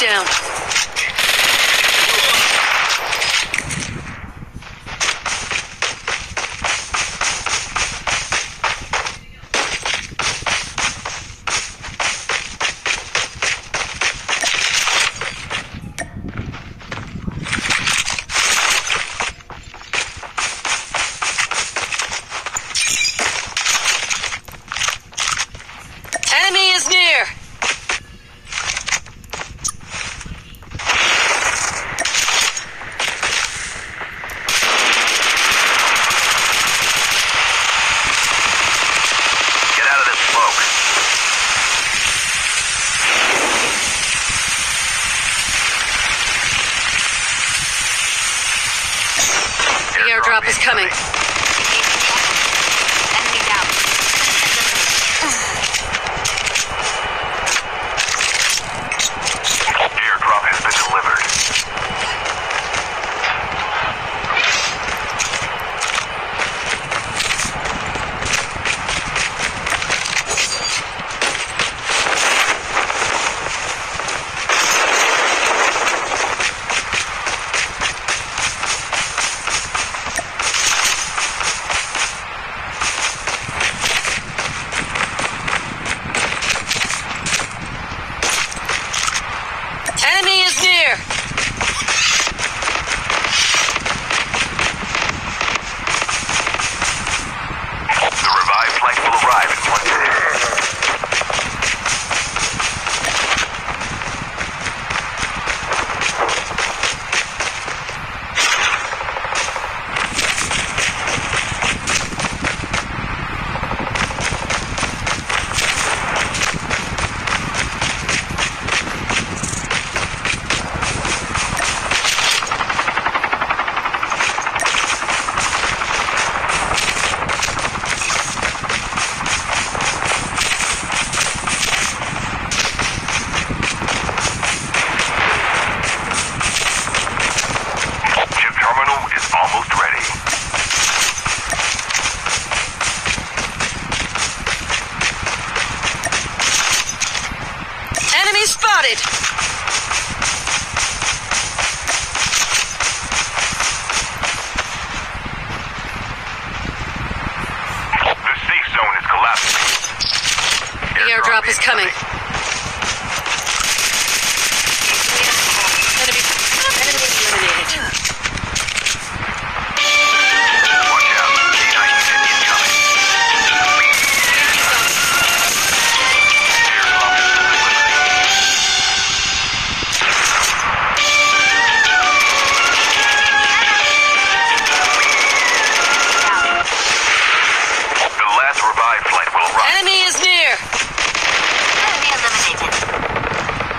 down. Enemy is near! Get out of this smoke. The airdrop is coming. Enemy down. Airdrop has been delivered. Enemy is near! The revived flight will arrive in 1 minute. Chip terminal is almost ready. Enemy spotted! The safe zone is collapsing. The airdrop is coming. Enemy eliminated. Watch out. K-9 unit incoming. Airdrop is eliminated. The last revived flight will arrive. Enemy is near! Enemy eliminated.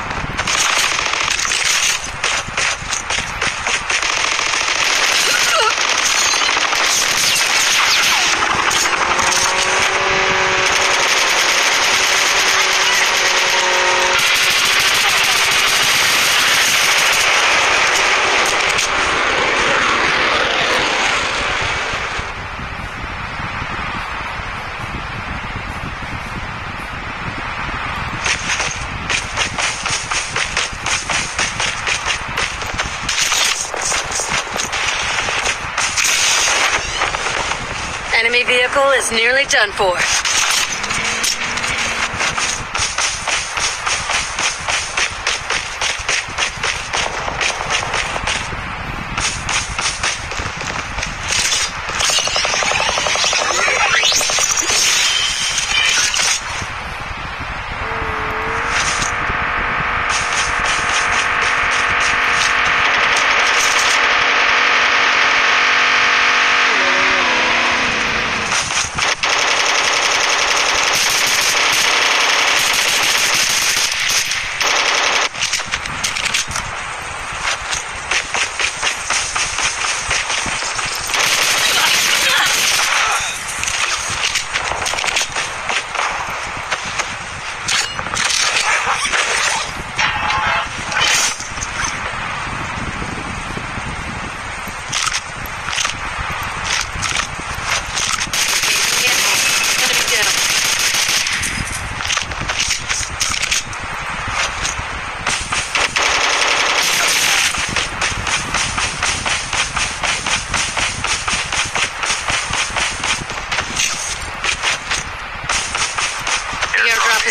Enemy vehicle is nearly done for.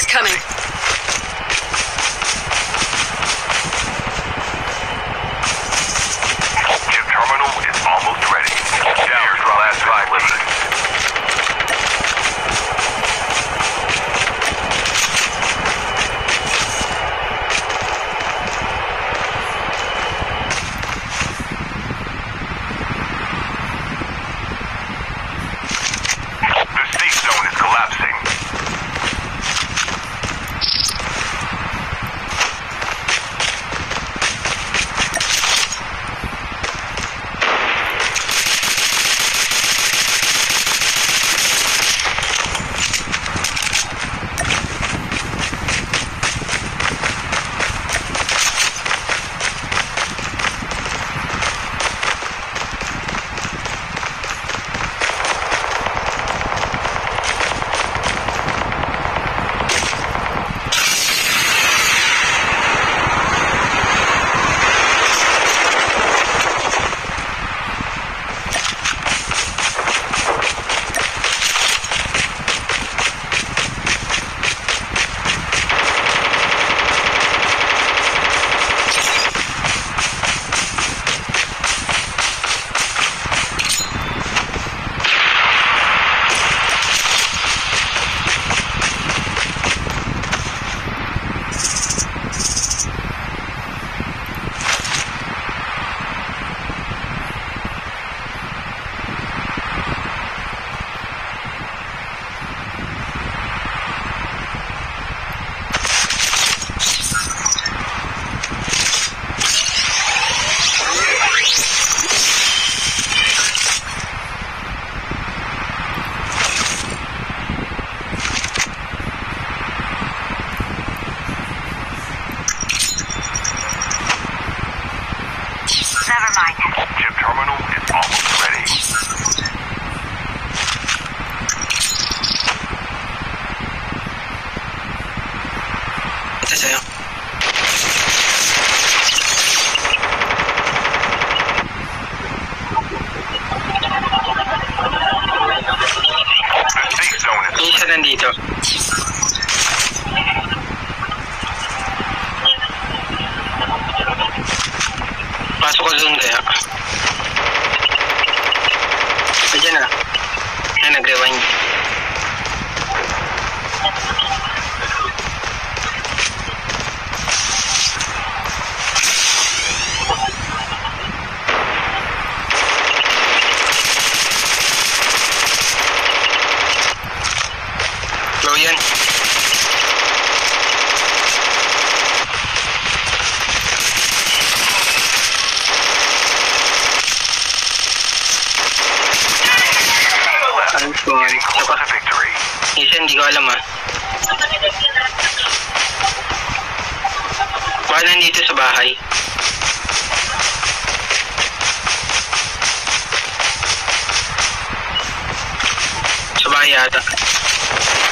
is coming. Chip terminal is almost ready. Down to the last 5 minutes. The safe zone is collapsing. Never mind. Chip terminal is almost ready. Ito sa'yo. The safe zone is Isa nandito. Pasok ko zone kaya. Ayan na. Ay, nag-rewind. Low yan. Ayos ko nga. Isa close pa. to victory. Isa hindi ko alam ah. Baka nandito sa bahay. Sa bahay yata.